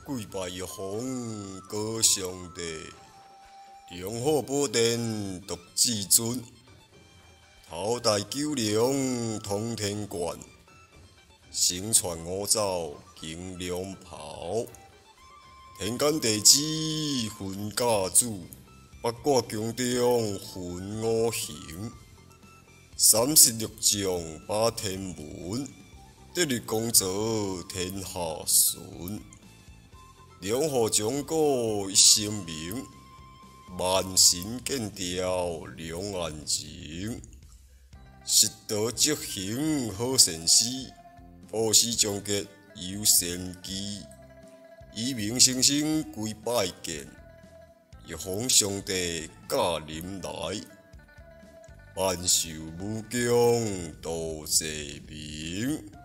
跪拜玉皇高上帝，龙虎宝殿独至尊，头戴九龙通天冠，身穿五爪金龙袍，天干地支分甲子，八卦宫中分五行，36将把天文，得日功泽天下顺。两虎将国一声名，万神见调两岸情。实道执行好善事，报时终结有善机。以明生生归拜见，玉皇上帝驾临来，万寿无疆度济民。